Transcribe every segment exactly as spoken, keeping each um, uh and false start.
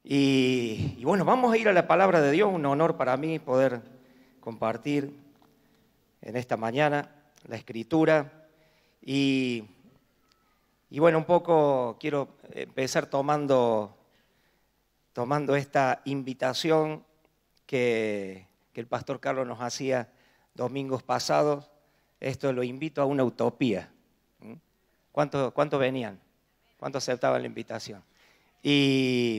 Y, y bueno, vamos a ir a la palabra de Dios, un honor para mí poder compartir en esta mañana la Escritura. Y, y bueno, un poco quiero empezar tomando, tomando esta invitación que, que el pastor Carlos nos hacía domingos pasados. Esto lo invito a una utopía. ¿Cuántos cuánto venían? ¿Cuántos aceptaban la invitación? Y,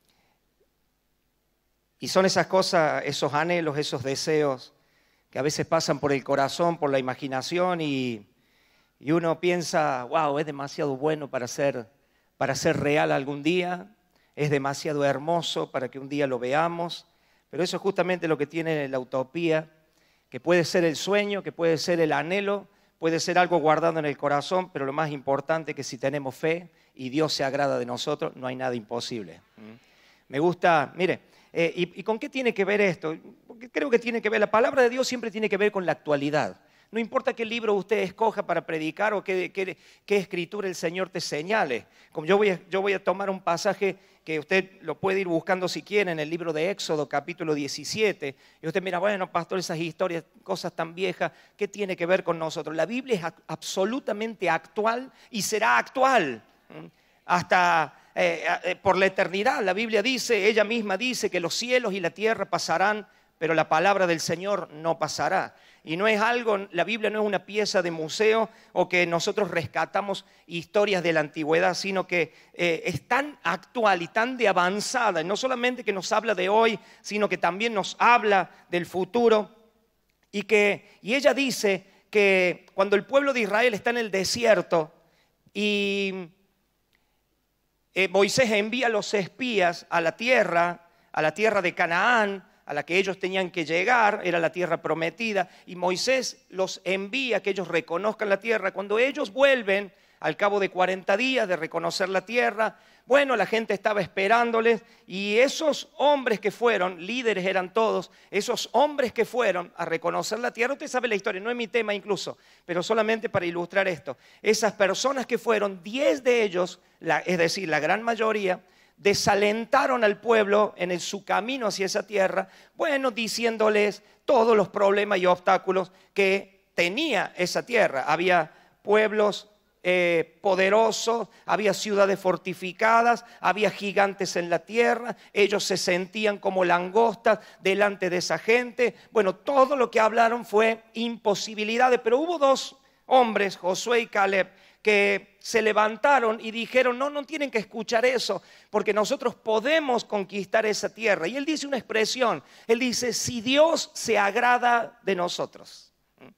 y son esas cosas, esos anhelos, esos deseos que a veces pasan por el corazón, por la imaginación y, y uno piensa, wow, es demasiado bueno para ser, para ser real algún día, es demasiado hermoso para que un día lo veamos, pero eso es justamente lo que tiene la utopía, que puede ser el sueño, que puede ser el anhelo, puede ser algo guardado en el corazón, pero lo más importante es que si tenemos fe y Dios se agrada de nosotros, no hay nada imposible. Me gusta, mire, eh, y, ¿y con qué tiene que ver esto? Porque creo que tiene que ver, la palabra de Dios siempre tiene que ver con la actualidad. No importa qué libro usted escoja para predicar o qué, qué, qué escritura el Señor te señale. Como yo voy, a, yo voy a tomar un pasaje que usted lo puede ir buscando si quiere en el libro de Éxodo, capítulo diecisiete. Y usted mira, bueno, pastor, esas historias, cosas tan viejas, ¿qué tiene que ver con nosotros? La Biblia es absolutamente actual y será actual hasta eh, eh, por la eternidad. La Biblia dice, ella misma dice que los cielos y la tierra pasarán, pero la palabra del Señor no pasará. Y no es algo, la Biblia no es una pieza de museo o que nosotros rescatamos historias de la antigüedad, sino que eh, es tan actual y tan de avanzada, y no solamente que nos habla de hoy, sino que también nos habla del futuro. Y, que, y ella dice que cuando el pueblo de Israel está en el desierto y eh, Moisés envía a los espías a la tierra, a la tierra de Canaán, a la que ellos tenían que llegar, era la tierra prometida, y Moisés los envía a que ellos reconozcan la tierra. Cuando ellos vuelven, al cabo de cuarenta días de reconocer la tierra, bueno, la gente estaba esperándoles, y esos hombres que fueron, líderes eran todos, esos hombres que fueron a reconocer la tierra, usted sabe la historia, no es mi tema incluso, pero solamente para ilustrar esto, esas personas que fueron, diez de ellos, la, es decir, la gran mayoría, desalentaron al pueblo en el, su camino hacia esa tierra, bueno, diciéndoles todos los problemas y obstáculos que tenía esa tierra. Había pueblos eh, poderosos, había ciudades fortificadas, había gigantes en la tierra, ellos se sentían como langostas delante de esa gente. Bueno, todo lo que hablaron fue imposibilidades, pero hubo dos hombres, Josué y Caleb, que se levantaron y dijeron, no, no tienen que escuchar eso, porque nosotros podemos conquistar esa tierra. Y él dice una expresión, él dice, si Dios se agrada de nosotros,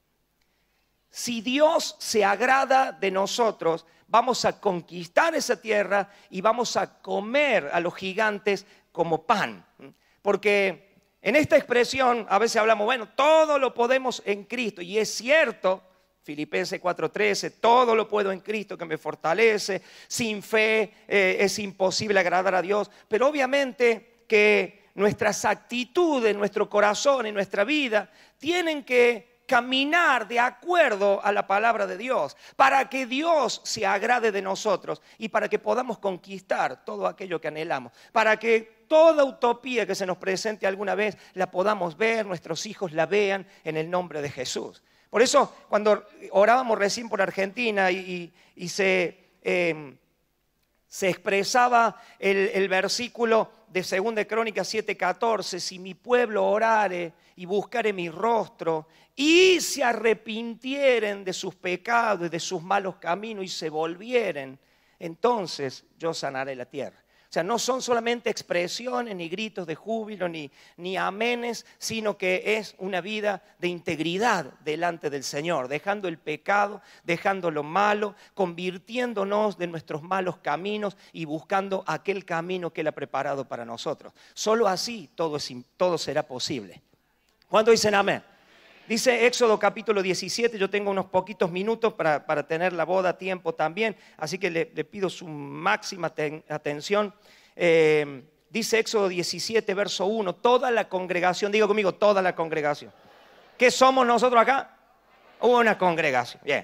si Dios se agrada de nosotros, vamos a conquistar esa tierra y vamos a comer a los gigantes como pan. Porque en esta expresión a veces hablamos, bueno, todo lo podemos en Cristo, y es cierto. Filipenses cuatro trece, todo lo puedo en Cristo que me fortalece, sin fe eh, es imposible agradar a Dios, pero obviamente que nuestras actitudes, nuestro corazón y nuestra vida tienen que caminar de acuerdo a la palabra de Dios, para que Dios se agrade de nosotros y para que podamos conquistar todo aquello que anhelamos, para que toda utopía que se nos presente alguna vez la podamos ver, nuestros hijos la vean en el nombre de Jesús. Por eso, cuando orábamos recién por Argentina y, y, y se, eh, se expresaba el, el versículo de segunda de Crónicas siete catorce, si mi pueblo orare y buscare mi rostro y se arrepintieren de sus pecados y de sus malos caminos y se volvieren, entonces yo sanaré la tierra. O sea, no son solamente expresiones, ni gritos de júbilo, ni, ni amenes, sino que es una vida de integridad delante del Señor, dejando el pecado, dejando lo malo, convirtiéndonos de nuestros malos caminos y buscando aquel camino que Él ha preparado para nosotros. Solo así todo, es, todo será posible. ¿Cuánto dicen amén? Dice Éxodo capítulo diecisiete, yo tengo unos poquitos minutos para, para tener la boda a tiempo también, así que le, le pido su máxima ten, atención. Eh, dice Éxodo diecisiete, verso uno, toda la congregación, diga conmigo, toda la congregación. ¿Qué somos nosotros acá? Una congregación, bien.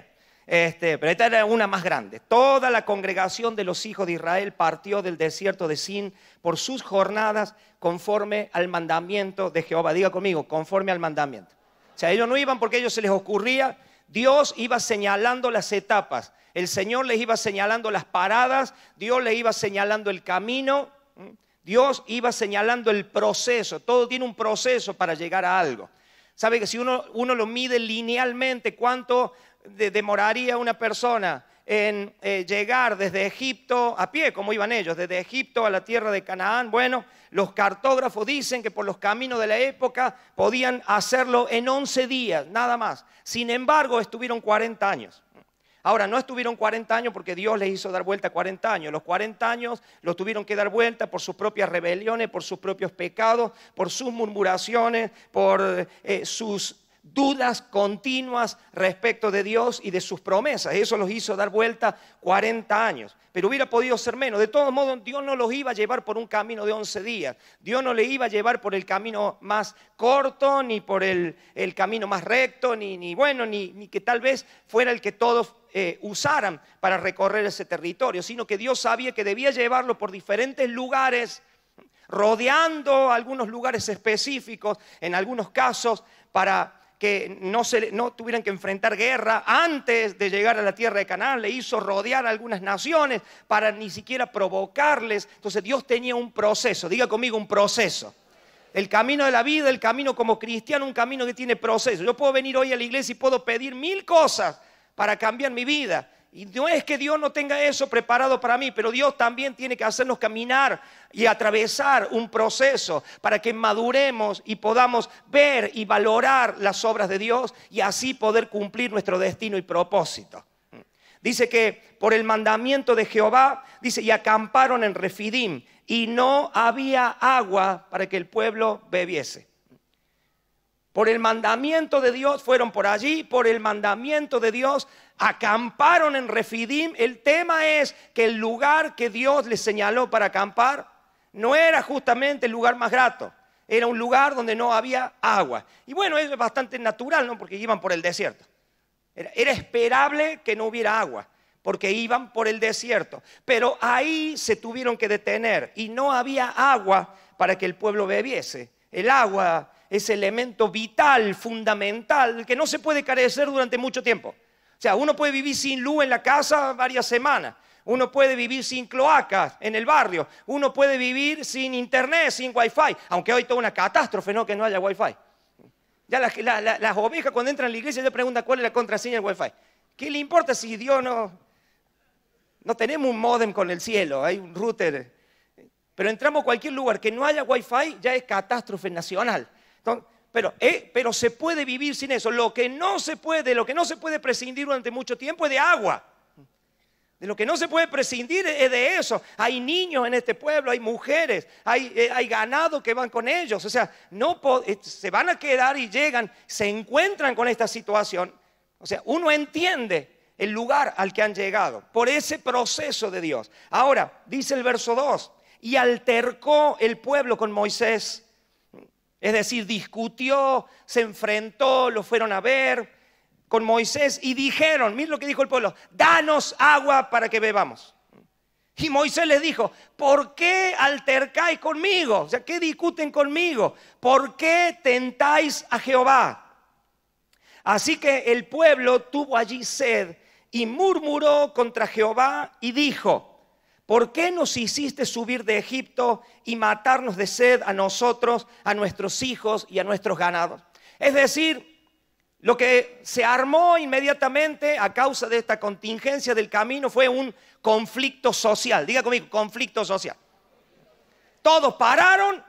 Este, pero esta era una más grande. Toda la congregación de los hijos de Israel partió del desierto de Sin por sus jornadas conforme al mandamiento de Jehová. Diga conmigo, conforme al mandamiento. O sea, ellos no iban porque a ellos se les ocurría. Dios iba señalando las etapas. El Señor les iba señalando las paradas. Dios les iba señalando el camino. Dios iba señalando el proceso. Todo tiene un proceso para llegar a algo. ¿Sabe que si uno, uno lo mide linealmente, cuánto de, demoraría una persona en eh, llegar desde Egipto a pie, como iban ellos, desde Egipto a la tierra de Canaán? Bueno, los cartógrafos dicen que por los caminos de la época podían hacerlo en once días, nada más. Sin embargo, estuvieron cuarenta años. Ahora, no estuvieron cuarenta años porque Dios les hizo dar vuelta cuarenta años. Los cuarenta años los tuvieron que dar vuelta por sus propias rebeliones, por sus propios pecados, por sus murmuraciones, por eh, sus dudas continuas respecto de Dios y de sus promesas. Eso los hizo dar vuelta cuarenta años. Pero hubiera podido ser menos. De todos modos, Dios no los iba a llevar por un camino de once días. Dios no le iba a llevar por el camino más corto, ni por el, el camino más recto, ni, ni bueno, ni, ni que tal vez fuera el que todos eh, usaran para recorrer ese territorio, sino que Dios sabía que debía llevarlo por diferentes lugares, rodeando algunos lugares específicos, en algunos casos, para que no, se, no tuvieran que enfrentar guerra antes de llegar a la tierra de Canaán. Le hizo rodear a algunas naciones para ni siquiera provocarles. Entonces Dios tenía un proceso. Diga conmigo, un proceso. El camino de la vida, el camino como cristiano, un camino que tiene proceso. Yo puedo venir hoy a la iglesia y puedo pedir mil cosas para cambiar mi vida. Y no es que Dios no tenga eso preparado para mí, pero Dios también tiene que hacernos caminar y atravesar un proceso para que maduremos y podamos ver y valorar las obras de Dios y así poder cumplir nuestro destino y propósito. Dice que por el mandamiento de Jehová, dice, y acamparon en Refidim y no había agua para que el pueblo bebiese. Por el mandamiento de Dios fueron por allí, por el mandamiento de Dios acamparon en Refidim. El tema es que el lugar que Dios les señaló para acampar no era justamente el lugar más grato, era un lugar donde no había agua. Y bueno, eso es bastante natural, ¿no? Porque iban por el desierto. Era, era esperable que no hubiera agua, porque iban por el desierto. Pero ahí se tuvieron que detener y no había agua para que el pueblo bebiese. El agua es elemento vital, fundamental, que no se puede carecer durante mucho tiempo. O sea, uno puede vivir sin luz en la casa varias semanas. Uno puede vivir sin cloacas en el barrio. Uno puede vivir sin internet, sin wifi. Aunque hoy toda una catástrofe, ¿no? Que no haya wifi. Ya las, la, la, las ovejas cuando entran a la iglesia ya preguntan cuál es la contraseña del wifi. ¿Qué le importa si Dios no... No tenemos un módem con el cielo, hay un router. Pero entramos a cualquier lugar que no haya wifi, ya es catástrofe nacional. Entonces, Pero, eh, pero se puede vivir sin eso. Lo que no se puede, lo que no se puede prescindir durante mucho tiempo es de agua. De lo que no se puede prescindir es de eso. Hay niños en este pueblo, hay mujeres, hay, eh, hay ganado que van con ellos. O sea, no se van a quedar y llegan, se encuentran con esta situación. O sea, uno entiende el lugar al que han llegado por ese proceso de Dios. Ahora, dice el verso dos, y altercó el pueblo con Moisés. Es decir, discutió, se enfrentó, lo fueron a ver con Moisés y dijeron, miren lo que dijo el pueblo, danos agua para que bebamos. Y Moisés les dijo, ¿por qué altercáis conmigo? O sea, ¿qué discuten conmigo? ¿Por qué tentáis a Jehová? Así que el pueblo tuvo allí sed y murmuró contra Jehová y dijo, ¿por qué nos hiciste subir de Egipto y matarnos de sed a nosotros, a nuestros hijos y a nuestros ganados? Es decir, lo que se armó inmediatamente a causa de esta contingencia del camino fue un conflicto social. Diga conmigo, conflicto social. Todos pararon,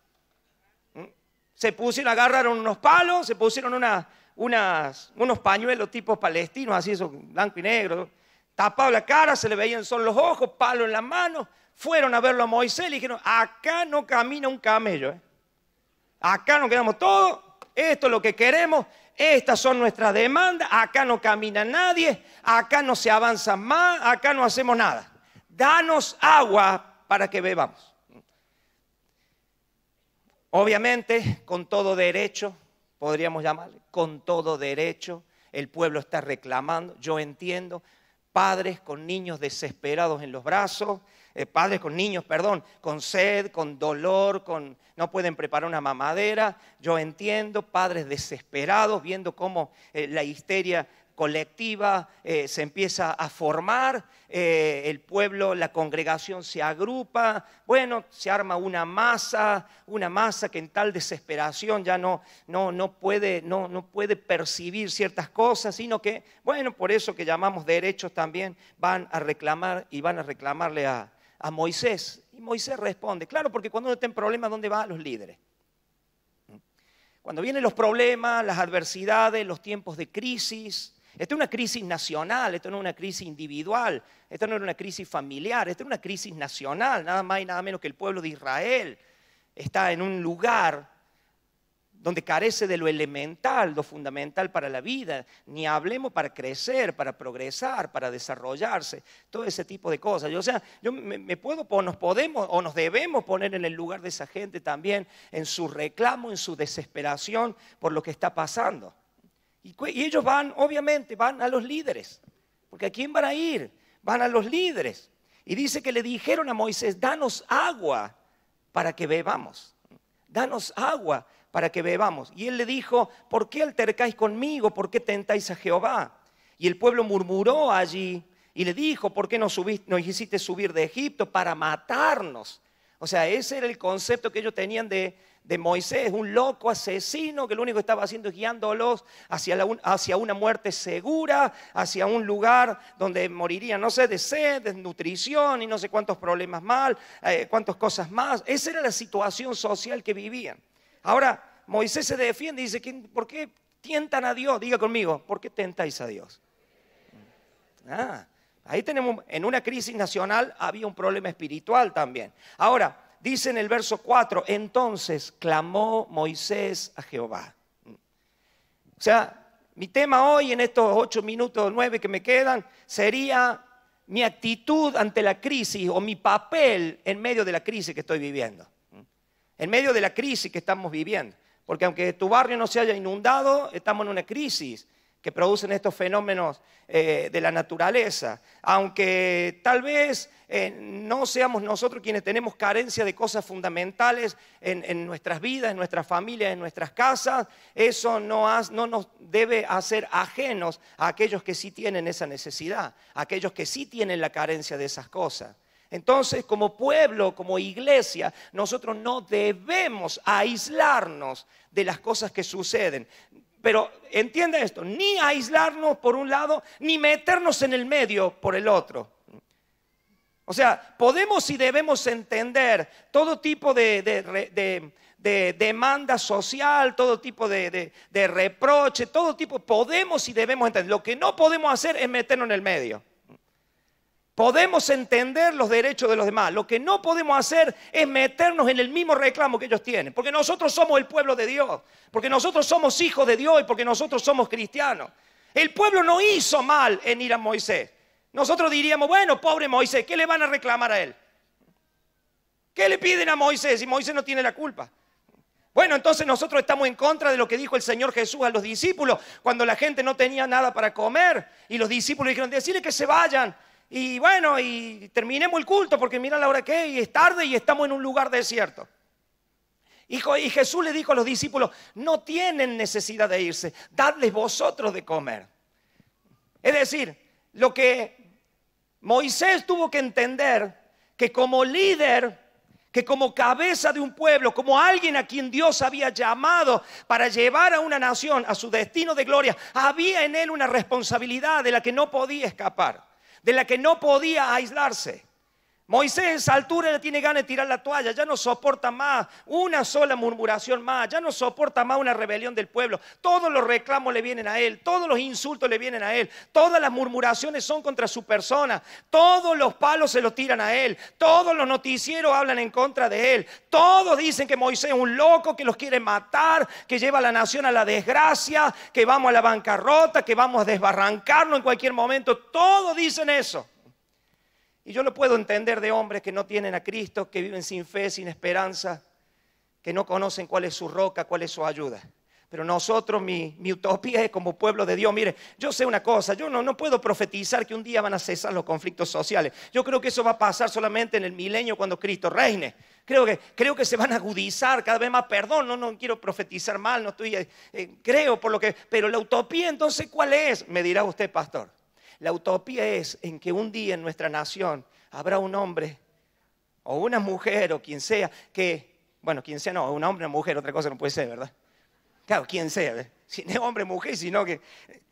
se pusieron, agarraron unos palos, se pusieron una, unas, unos pañuelos tipos palestinos, así esos blanco y negro, tapado la cara, se le veían solo los ojos, palo en la mano. Fueron a verlo a Moisés y le dijeron, acá no camina un camello, ¿eh? Acá nos quedamos todos, esto es lo que queremos, estas son nuestras demandas, acá no camina nadie, acá no se avanza más, acá no hacemos nada. Danos agua para que bebamos. Obviamente, con todo derecho, podríamos llamarle, con todo derecho, el pueblo está reclamando, yo entiendo. Padres con niños desesperados en los brazos, eh, padres con niños, perdón, con sed, con dolor, con, no pueden preparar una mamadera, yo entiendo. Padres desesperados viendo cómo eh, la histeria colectiva eh, se empieza a formar, eh, el pueblo, la congregación se agrupa, bueno, se arma una masa, una masa que en tal desesperación ya no, no, no, puede, no, no puede percibir ciertas cosas, sino que, bueno, por eso que llamamos derechos también, van a reclamar y van a reclamarle a, a Moisés. Y Moisés responde, claro, porque cuando uno está en problemas, ¿dónde van los líderes? Cuando vienen los problemas, las adversidades, los tiempos de crisis. Esta es una crisis nacional, esto no es una crisis individual, esto no es una crisis familiar, esto es una crisis nacional, nada más y nada menos que el pueblo de Israel está en un lugar donde carece de lo elemental, lo fundamental para la vida, ni hablemos para crecer, para progresar, para desarrollarse, todo ese tipo de cosas. Yo, o sea, yo me, me puedo, o nos podemos, o nos debemos poner en el lugar de esa gente también, en su reclamo, en su desesperación por lo que está pasando. Y, y ellos van, obviamente, van a los líderes, porque ¿a quién van a ir? Van a los líderes. Y dice que le dijeron a Moisés, danos agua para que bebamos, danos agua para que bebamos. Y él le dijo, ¿por qué altercáis conmigo? ¿Por qué tentáis a Jehová? Y el pueblo murmuró allí y le dijo, ¿por qué nos, subiste, nos hiciste subir de Egipto para matarnos? O sea, ese era el concepto que ellos tenían de, de Moisés, un loco asesino que lo único que estaba haciendo es guiándolos hacia, la, hacia una muerte segura, hacia un lugar donde morirían, no sé, de sed, de nutrición y no sé cuántos problemas más, eh, cuántas cosas más. Esa era la situación social que vivían. Ahora, Moisés se defiende y dice, ¿por qué tientan a Dios? Diga conmigo, ¿por qué tentáis a Dios? Ah, ahí tenemos, en una crisis nacional había un problema espiritual también. Ahora, dice en el verso cuatro, entonces clamó Moisés a Jehová. O sea, mi tema hoy en estos ocho minutos, nueve que me quedan, sería mi actitud ante la crisis o mi papel en medio de la crisis que estoy viviendo. En medio de la crisis que estamos viviendo. Porque aunque tu barrio no se haya inundado, estamos en una crisis que producen estos fenómenos eh, de la naturaleza. Aunque tal vez eh, no seamos nosotros quienes tenemos carencia de cosas fundamentales en, en nuestras vidas, en nuestras familias, en nuestras casas, eso no, has, no nos debe hacer ajenos a aquellos que sí tienen esa necesidad, a aquellos que sí tienen la carencia de esas cosas. Entonces, como pueblo, como iglesia, nosotros no debemos aislarnos de las cosas que suceden. Pero entienda esto, ni aislarnos por un lado, ni meternos en el medio por el otro. O sea, podemos y debemos entender todo tipo de, de, de, de demanda social, todo tipo de, de, de reproche, todo tipo, podemos y debemos entender. Lo que no podemos hacer es meternos en el medio. Podemos entender los derechos de los demás. Lo que no podemos hacer es meternos en el mismo reclamo que ellos tienen. Porque nosotros somos el pueblo de Dios. Porque nosotros somos hijos de Dios y porque nosotros somos cristianos. El pueblo no hizo mal en ir a Moisés. Nosotros diríamos, bueno, pobre Moisés, ¿qué le van a reclamar a él? ¿Qué le piden a Moisés si Moisés no tiene la culpa? Bueno, entonces nosotros estamos en contra de lo que dijo el Señor Jesús a los discípulos cuando la gente no tenía nada para comer y los discípulos dijeron, decirle que se vayan. Y bueno, y terminemos el culto porque mira la hora que es, y es tarde y estamos en un lugar desierto. Y Jesús le dijo a los discípulos, no tienen necesidad de irse, dadles vosotros de comer. Es decir, lo que Moisés tuvo que entender, que como líder, que como cabeza de un pueblo, como alguien a quien Dios había llamado para llevar a una nación a su destino de gloria, había en él una responsabilidad de la que no podía escapar, de la que no podía aislarse. Moisés a esa altura le tiene ganas de tirar la toalla, ya no soporta más una sola murmuración más, ya no soporta más una rebelión del pueblo. Todos los reclamos le vienen a él, todos los insultos le vienen a él, todas las murmuraciones son contra su persona, todos los palos se los tiran a él, todos los noticieros hablan en contra de él, todos dicen que Moisés es un loco, que los quiere matar, que lleva a la nación a la desgracia, que vamos a la bancarrota, que vamos a desbarrancarnos en cualquier momento, todos dicen eso. Y yo lo puedo entender de hombres que no tienen a Cristo, que viven sin fe, sin esperanza, que no conocen cuál es su roca, cuál es su ayuda. Pero nosotros, mi, mi utopía es como pueblo de Dios. Mire, yo sé una cosa, yo no, no puedo profetizar que un día van a cesar los conflictos sociales. Yo creo que eso va a pasar solamente en el milenio cuando Cristo reine. Creo que, creo que se van a agudizar cada vez más. Perdón, no, no quiero profetizar mal, no estoy, eh, eh, creo por lo que... Pero la utopía entonces, ¿cuál es? Me dirá usted, pastor. La utopía es en que un día en nuestra nación habrá un hombre o una mujer o quien sea que... Bueno, quien sea no, un hombre o una mujer, otra cosa no puede ser, ¿verdad? Claro, quien sea, si no es hombre o mujer, sino que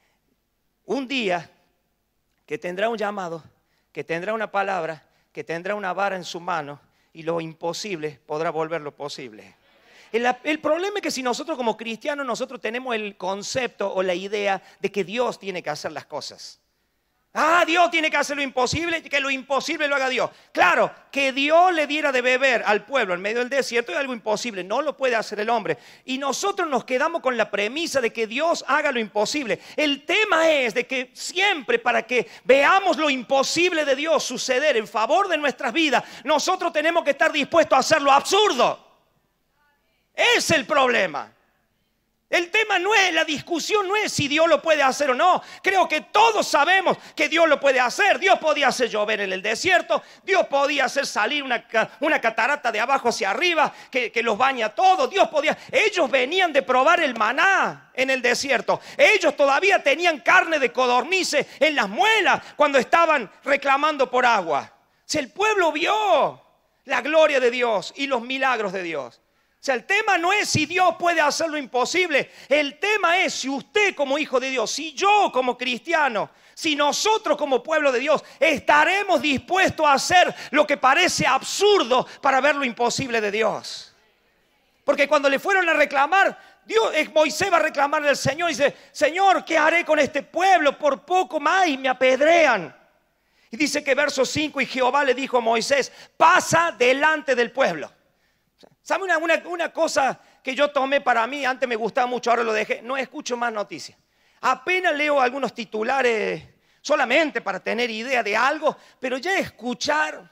un día que tendrá un llamado, que tendrá una palabra, que tendrá una vara en su mano y lo imposible podrá volverlo posible. El, el problema es que si nosotros como cristianos nosotros tenemos el concepto o la idea de que Dios tiene que hacer las cosas. Ah, Dios tiene que hacer lo imposible, que lo imposible lo haga Dios. Claro, que Dios le diera de beber al pueblo en medio del desierto es algo imposible, no lo puede hacer el hombre. Y nosotros nos quedamos con la premisa de que Dios haga lo imposible. El tema es de que siempre para que veamos lo imposible de Dios suceder en favor de nuestras vidas, nosotros tenemos que estar dispuestos a hacer lo absurdo. Ese es el problema. El tema no es, la discusión no es si Dios lo puede hacer o no. Creo que todos sabemos que Dios lo puede hacer. Dios podía hacer llover en el desierto. Dios podía hacer salir una, una catarata de abajo hacia arriba que, que los baña a todos. Dios podía. Ellos venían de probar el maná en el desierto. Ellos todavía tenían carne de codornices en las muelas cuando estaban reclamando por agua. Si el pueblo vio la gloria de Dios y los milagros de Dios. O sea, el tema no es si Dios puede hacer lo imposible. El tema es si usted como hijo de Dios, si yo como cristiano, si nosotros como pueblo de Dios estaremos dispuestos a hacer lo que parece absurdo para ver lo imposible de Dios. Porque cuando le fueron a reclamar, Dios, Moisés va a reclamarle al Señor y dice, Señor, ¿qué haré con este pueblo? Por poco más y me apedrean. Y dice que verso cinco, y Jehová le dijo a Moisés, pasa delante del pueblo. ¿Sabe una, una, una cosa que yo tomé para mí? Antes me gustaba mucho, ahora lo dejé. No escucho más noticias. Apenas leo algunos titulares solamente para tener idea de algo, pero ya escuchar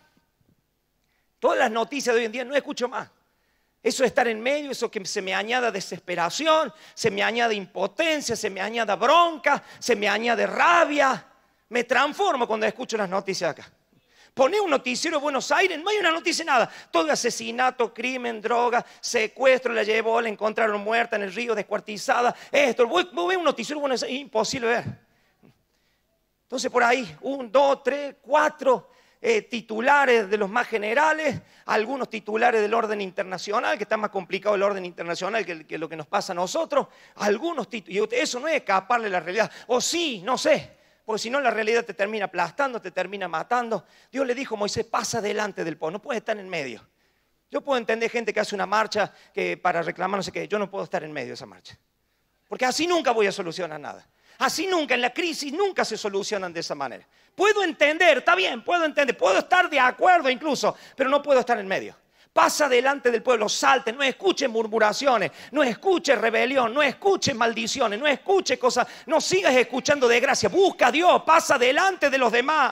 todas las noticias de hoy en día no escucho más. Eso de estar en medio, eso que se me añada desesperación, se me añade impotencia, se me añada bronca, se me añade rabia. Me transformo cuando escucho las noticias acá. Poné un noticiero de Buenos Aires, no hay una noticia nada. Todo asesinato, crimen, droga, secuestro, la llevó, la encontraron muerta en el río, descuartizada. Esto, vos, vos ves un noticiero de Buenos Aires, es imposible ver. Entonces por ahí, un, dos, tres, cuatro eh, titulares de los más generales, algunos titulares del orden internacional, que está más complicado el orden internacional que, que lo que nos pasa a nosotros. Algunos titulares, y eso no es escaparle a la realidad. O sí, no sé. Porque si no la realidad te termina aplastando, te termina matando. Dios le dijo a Moisés, pasa delante del pueblo, no puedes estar en medio. Yo puedo entender gente que hace una marcha que para reclamar no sé qué, yo no puedo estar en medio de esa marcha. Porque así nunca voy a solucionar nada. Así nunca, en la crisis nunca se solucionan de esa manera. Puedo entender, está bien, puedo entender, puedo estar de acuerdo incluso, pero no puedo estar en medio. Pasa delante del pueblo, salte, no escuche murmuraciones, no escuche rebelión, no escuche maldiciones, no escuche cosas, no sigas escuchando desgracia, busca a Dios, pasa delante de los demás.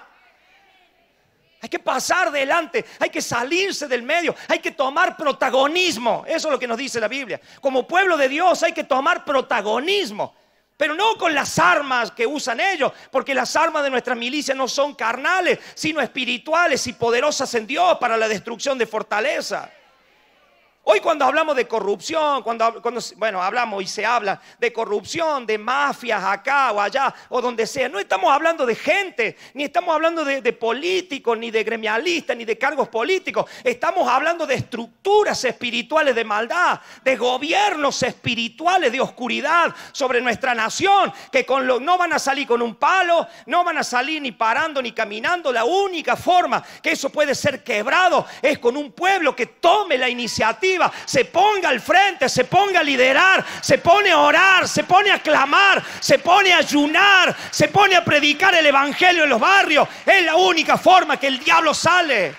Hay que pasar delante, hay que salirse del medio, hay que tomar protagonismo, eso es lo que nos dice la Biblia. Como pueblo de Dios hay que tomar protagonismo. Pero no con las armas que usan ellos, porque las armas de nuestra milicia no son carnales, sino espirituales y poderosas en Dios para la destrucción de fortaleza. Hoy cuando hablamos de corrupción, cuando, cuando bueno, hablamos y se habla de corrupción, de mafias acá o allá o donde sea, no estamos hablando de gente, ni estamos hablando de, de políticos, ni de gremialistas, ni de cargos políticos. Estamos hablando de estructuras espirituales de maldad, de gobiernos espirituales de oscuridad sobre nuestra nación, que con lo, no van a salir con un palo, no van a salir ni parando ni caminando. La única forma que eso puede ser quebrado es con un pueblo que tome la iniciativa, se ponga al frente, se ponga a liderar, se pone a orar, se pone a clamar, se pone a ayunar, se pone a predicar el evangelio en los barrios. Es la única forma que el diablo sale.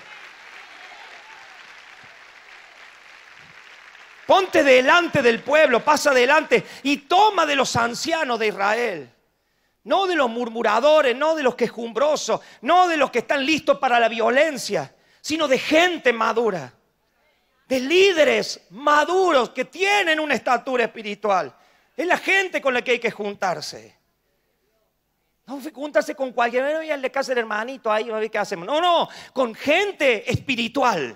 Ponte delante del pueblo, pasa delante y toma de los ancianos de Israel. No de los murmuradores, no de los quejumbrosos, no de los que están listos para la violencia, sino de gente madura. De líderes maduros que tienen una estatura espiritual. Es la gente con la que hay que juntarse. No juntarse con cualquiera. No voy a la casa del hermanito ahí, a ver qué hacemos. No, no, con gente espiritual.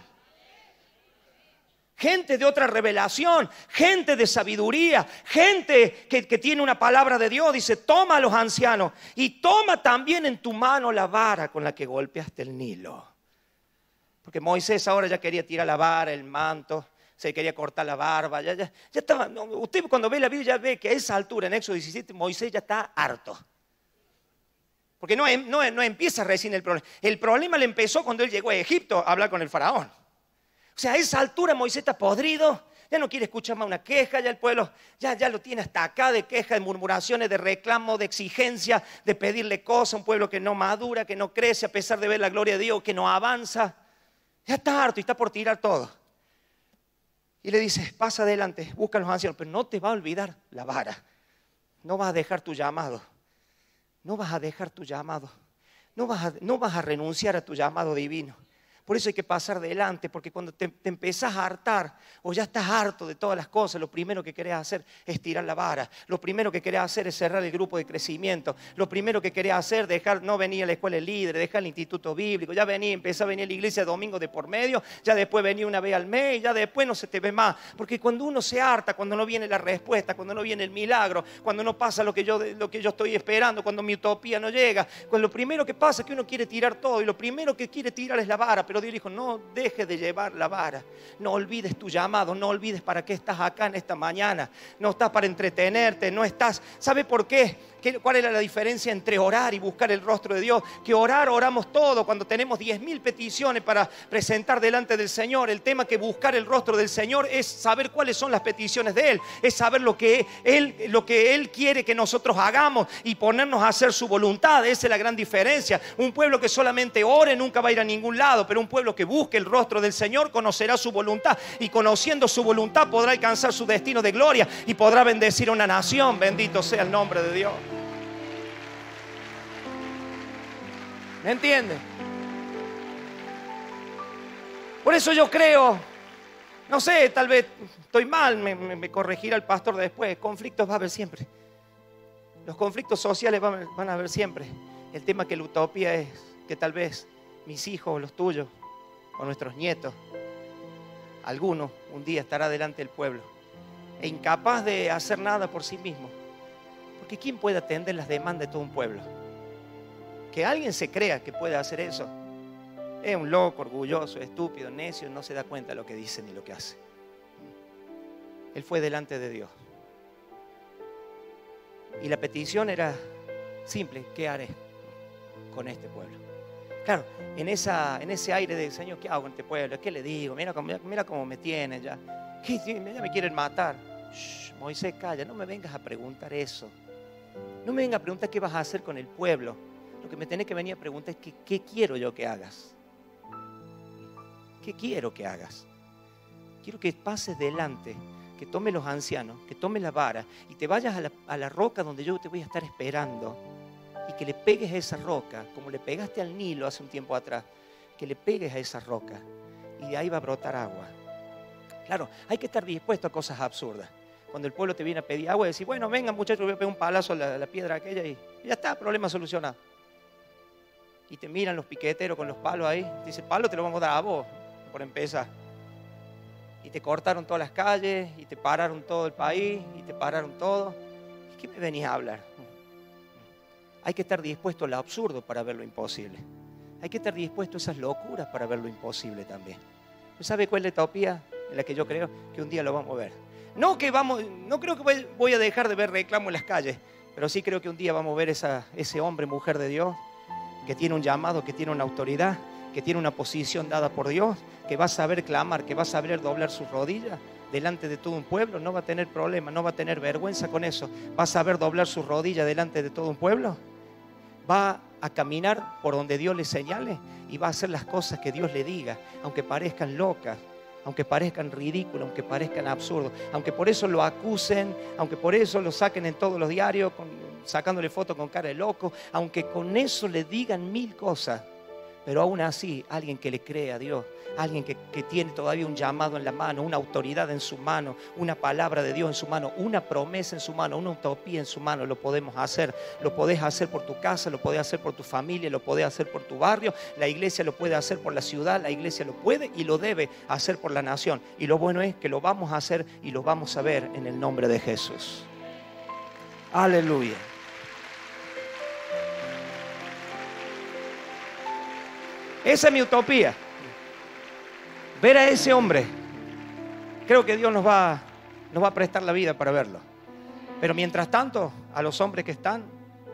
Gente de otra revelación, gente de sabiduría, gente que, que tiene una palabra de Dios. Dice, toma a los ancianos y toma también en tu mano la vara con la que golpeaste el Nilo. Porque Moisés ahora ya quería tirar la vara, el manto, se quería cortar la barba. Ya, ya, ya estaba, no, usted cuando ve la Biblia ya ve que a esa altura, en Éxodo diecisiete, Moisés ya está harto. Porque no, no, no empieza recién el problema. El problema le empezó cuando él llegó a Egipto a hablar con el faraón. O sea, a esa altura Moisés está podrido, ya no quiere escuchar más una queja, ya el pueblo ya, ya lo tiene hasta acá de quejas, de murmuraciones, de reclamo, de exigencia, de pedirle cosas, un pueblo que no madura, que no crece a pesar de ver la gloria de Dios, que no avanza. Ya está harto y está por tirar todo. Y le dice, pasa adelante, busca a los ancianos, pero no te va a olvidar la vara. No vas a dejar tu llamado, no vas a dejar tu llamado, no vas a, no vas a renunciar a tu llamado divino. Por eso hay que pasar adelante, porque cuando te, te empezás a hartar o ya estás harto de todas las cosas, lo primero que querés hacer es tirar la vara. Lo primero que querés hacer es cerrar el grupo de crecimiento. Lo primero que querés hacer es dejar, no venir a la escuela de líderes, dejar el instituto bíblico. Ya venía, empezó a venir a la iglesia domingo de por medio, ya después venía una vez al mes, ya después no se te ve más. Porque cuando uno se harta, cuando no viene la respuesta, cuando no viene el milagro, cuando no pasa lo que yo, lo que yo estoy esperando, cuando mi utopía no llega, cuando lo primero que pasa es que uno quiere tirar todo y lo primero que quiere tirar es la vara. Pero Dios dijo, no dejes de llevar la vara, no olvides tu llamado, no olvides para qué estás acá en esta mañana, no estás para entretenerte, no estás, ¿sabe por qué? ¿Cuál era la diferencia entre orar y buscar el rostro de Dios? Que orar, oramos todo cuando tenemos diez mil peticiones para presentar delante del Señor. El tema que buscar el rostro del Señor es saber cuáles son las peticiones de Él, es saber lo que Él, lo que Él quiere que nosotros hagamos y ponernos a hacer su voluntad. Esa es la gran diferencia. Un pueblo que solamente ore nunca va a ir a ningún lado, pero un pueblo que busque el rostro del Señor conocerá su voluntad y conociendo su voluntad podrá alcanzar su destino de gloria y podrá bendecir a una nación. Bendito sea el nombre de Dios. ¿Me entiende? Por eso yo creo, no sé, tal vez estoy mal, me, me, me corregirá el pastor después. Conflictos va a haber siempre. Los conflictos sociales van, van a haber siempre. El tema que la utopía es que tal vez mis hijos, los tuyos, o nuestros nietos, alguno un día estará delante del pueblo e incapaz de hacer nada por sí mismo. Porque ¿quién puede atender las demandas de todo un pueblo? Que alguien se crea que puede hacer eso es un loco, orgulloso, estúpido, necio, no se da cuenta de lo que dice ni lo que hace. Él fue delante de Dios y la petición era simple: ¿qué haré con este pueblo? Claro, en, esa, en ese aire de Señor, ¿qué hago con este pueblo? ¿Qué le digo? Mira, mira, mira cómo me tienen ya. Ya me quieren matar. Shh, Moisés, calla, no me vengas a preguntar eso. No me vengas a preguntar qué vas a hacer con el pueblo. Lo que me tenés que venir a preguntar es que, ¿qué quiero yo que hagas? ¿Qué quiero que hagas? Quiero que pases delante, que tomes los ancianos, que tomes la vara y te vayas a la, a la roca donde yo te voy a estar esperando y que le pegues a esa roca, como le pegaste al Nilo hace un tiempo atrás, que le pegues a esa roca y de ahí va a brotar agua. Claro, hay que estar dispuesto a cosas absurdas. Cuando el pueblo te viene a pedir agua y decir, bueno, venga muchachos, voy a pegar un palazo a la, a la piedra aquella y ya está, problema solucionado. Y te miran los piqueteros con los palos ahí, te dicen, palo te lo vamos a dar a vos, por empezar. Y te cortaron todas las calles, y te pararon todo el país, y te pararon todo. ¿Y qué me venís a hablar? Hay que estar dispuesto a lo absurdo para ver lo imposible. Hay que estar dispuesto a esas locuras para ver lo imposible también. ¿Sabe cuál es la utopía en la que yo creo que un día lo vamos a ver? No que vamos, no creo que voy a dejar de ver reclamo en las calles, pero sí creo que un día vamos a ver esa, ese hombre, mujer de Dios, que tiene un llamado, que tiene una autoridad, que tiene una posición dada por Dios, que va a saber clamar, que va a saber doblar sus rodillas delante de todo un pueblo. No va a tener problema, no va a tener vergüenza con eso. Va a saber doblar sus rodillas delante de todo un pueblo. Va a caminar por donde Dios le señale y va a hacer las cosas que Dios le diga, aunque parezcan locas, aunque parezcan ridículos, aunque parezcan absurdos, aunque por eso lo acusen, aunque por eso lo saquen en todos los diarios, con, sacándole fotos con cara de loco, aunque con eso le digan mil cosas. Pero aún así, alguien que le cree a Dios, alguien que, que tiene todavía un llamado en la mano, una autoridad en su mano, una palabra de Dios en su mano, una promesa en su mano, una utopía en su mano, lo podemos hacer. Lo podés hacer por tu casa, lo podés hacer por tu familia, lo podés hacer por tu barrio. La iglesia lo puede hacer por la ciudad, la iglesia lo puede y lo debe hacer por la nación. Y lo bueno es que lo vamos a hacer y lo vamos a ver en el nombre de Jesús. Aleluya. Esa es mi utopía. Ver a ese hombre. Creo que Dios nos va, nos va a prestar la vida para verlo. Pero mientras tanto, a los hombres que están,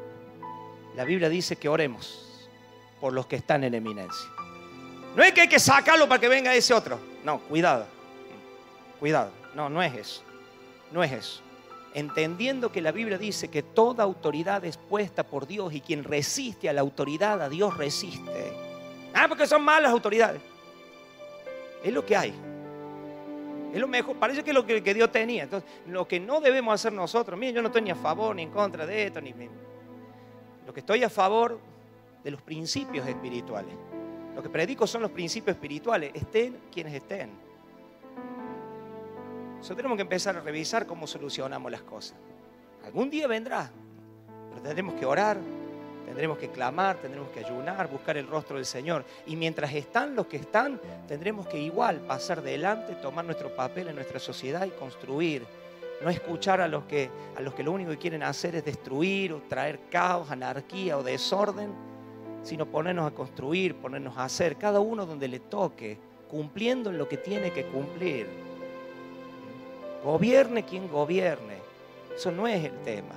la Biblia dice que oremos por los que están en eminencia. No es que hay que sacarlo para que venga ese otro. No, cuidado. Cuidado. No, no es eso. No es eso. Entendiendo que la Biblia dice que toda autoridad es puesta por Dios y quien resiste a la autoridad, a Dios resiste. Ah, porque son malas autoridades. Es lo que hay. Es lo mejor. Parece que es lo que, que Dios tenía. Entonces, lo que no debemos hacer nosotros. Miren, yo no estoy ni a favor ni en contra de esto. Ni, lo que estoy a favor de los principios espirituales. Lo que predico son los principios espirituales. Estén quienes estén. Nosotros tenemos que empezar a revisar cómo solucionamos las cosas. Algún día vendrá. Pero tendremos que orar. Tendremos que clamar, tendremos que ayunar, buscar el rostro del Señor. Y mientras están los que están, tendremos que igual pasar delante, tomar nuestro papel en nuestra sociedad y construir. No escuchar a los que, a los que lo único que quieren hacer es destruir o traer caos, anarquía o desorden, sino ponernos a construir, ponernos a hacer, cada uno donde le toque, cumpliendo en lo que tiene que cumplir. Gobierne quien gobierne. Eso no es el tema.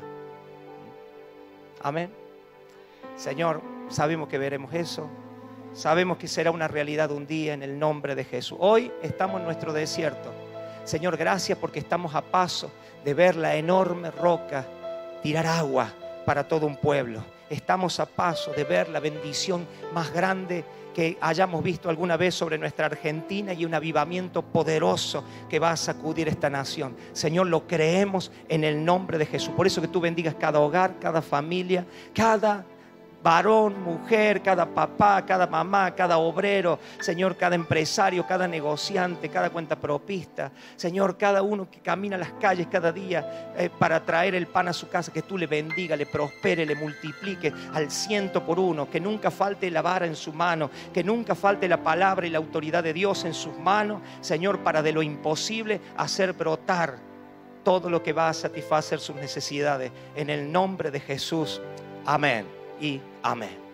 Amén. Señor, sabemos que veremos eso. Sabemos que será una realidad un día en el nombre de Jesús. Hoy estamos en nuestro desierto. Señor, gracias porque estamos a paso de ver la enorme roca tirar agua para todo un pueblo. Estamos a paso de ver la bendición más grande que hayamos visto alguna vez sobre nuestra Argentina y un avivamiento poderoso que va a sacudir esta nación. Señor, lo creemos en el nombre de Jesús. Por eso que tú bendigas cada hogar, cada familia, cada varón, mujer, cada papá, cada mamá, cada obrero, Señor, cada empresario, cada negociante, cada cuentapropista, Señor, cada uno que camina las calles cada día eh, para traer el pan a su casa, que tú le bendiga, le prospere, le multiplique al ciento por uno, que nunca falte la vara en su mano, que nunca falte la palabra y la autoridad de Dios en sus manos, Señor, para de lo imposible hacer brotar todo lo que va a satisfacer sus necesidades. En el nombre de Jesús, amén y amén.